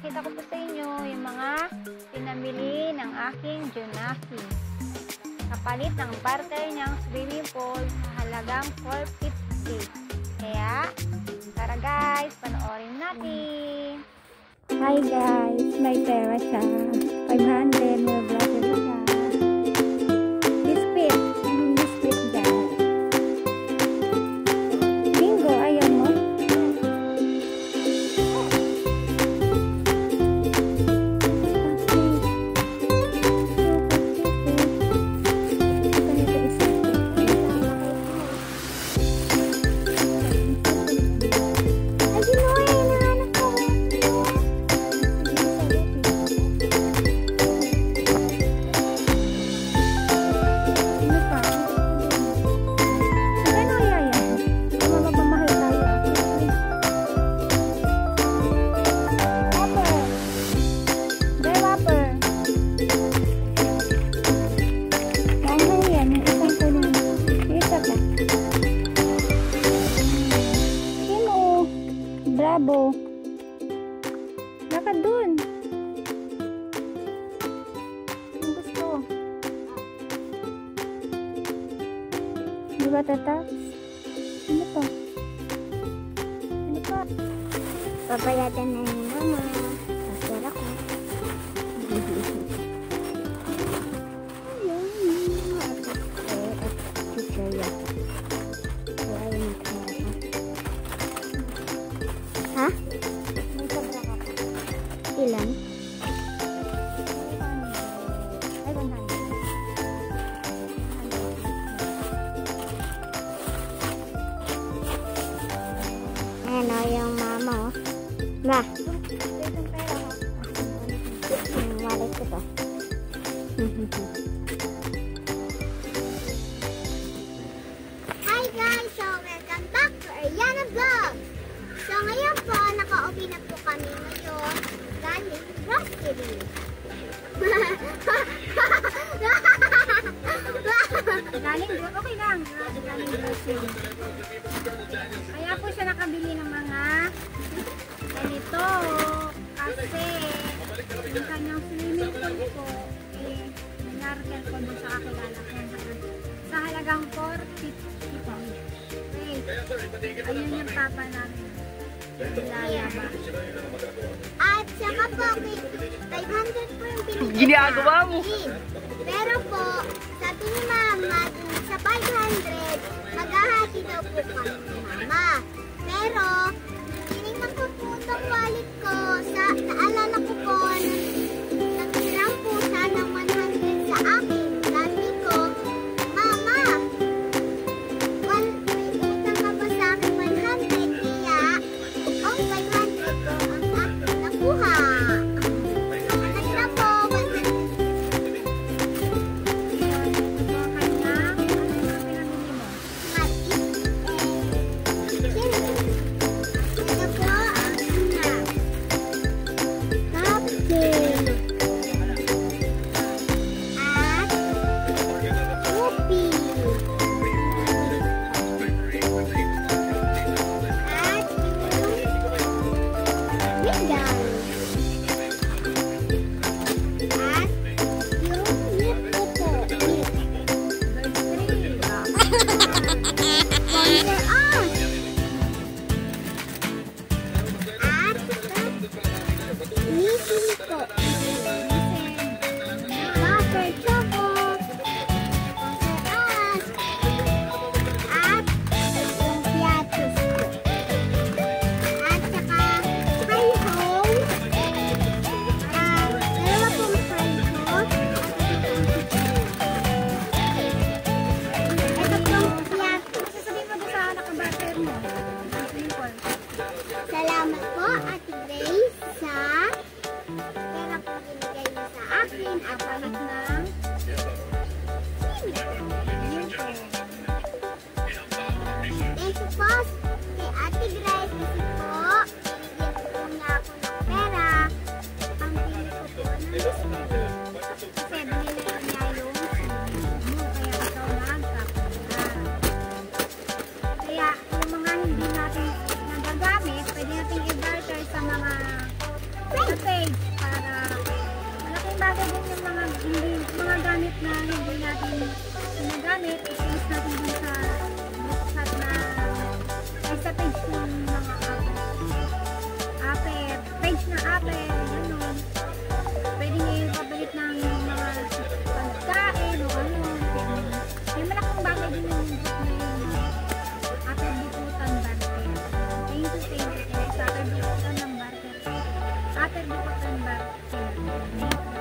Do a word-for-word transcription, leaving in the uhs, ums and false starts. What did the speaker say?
ipapakita ko po sa inyo yung mga pinamili ng aking Junaki. Kapalit ng partner niyang swimming pool sa halagang four fifty. Kaya, tara guys, panoorin natin. Hi guys, may pera siya. five hundred, may vlogger na siya. Biscuit, yung biscuit dyan. Bingo, ayaw mo? Bravo. Naka dun. Ang gusto. Di ba tatas? Ano to? Ano to? Papayatan na yung mama. Masara ko. Ha? Ilan? Ay, one hundred. Ayan o, yung mama o. Ma. Yung wallet ko to. Hi guys! So, welcome back to Ariana Vlog! So, ngayon po, naka-uwi na po kami ngayon galing grocery. Galing, okay lang. Galing grocery. Kaya po siya nakabili ng mga ganito. Kasi, yung kanyang swimming pool po, eh, minarkel ko doon sa kakilala ko. Sa halagang four fifty po. Okay. Ayun yung papa namin. Lalaba. At saka po, five hundred po yung binigay. Ginagawa mo. Pero po, sabi ni mama, sa five hundred, maghahati daw po kami ni mama. Pero, tinignan ko po itong wallet ko. Sa, naalala ko po, nagsilang po siya ng one hundred sa akin. Sabi ko, mama, well, may utang ka ba sa akin one hundred? Kaya, ang five hundred ko ang aking nakuha. Kaya po, one hundred. Ayan, ito ang kanya. Ano yung pinamili mo? Matik. Eh, chili. Ito po ang snack. Cupcake. At whoopie. At Window. At yung lip ko po. Lip. Sponsor us. At Nissin po. Wafer Choco. Sponsor us. At yung Piatos po. At saka Hi-Ho. Ah, dalawa pong Hi-Ho. Ito pong Piatos. Sasabihin mo doon sa nakabater mo. Salamat po, Ate Grace, sa pera page para malaking bagay din yung mga, hindi, mga gamit na hindi natin ginagamit. I-post natin din sa group chat na ay sa page ng mga Apple. Page ng Apple, gano'n. Pwede nyo yung pabalik ng mga pagkain o ano. May malaking bagay din yung group na yung Apple Bukutan Barker. Thank you, thank you. Sa Apple Bukutan ng Barker. Apple Bukutan Barker.